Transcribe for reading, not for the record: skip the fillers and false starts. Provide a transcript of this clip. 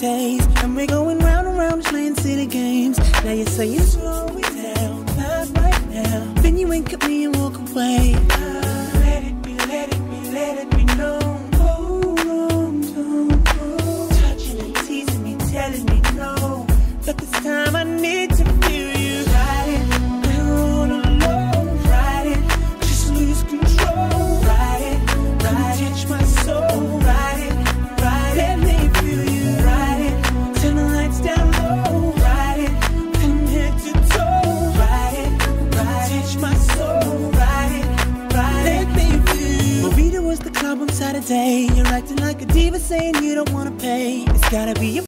taste. And we're going round and round, playing silly games. Now you're saying slow it down, not right now. Then you wink at me and walk away. Let it be, let it be, let it be.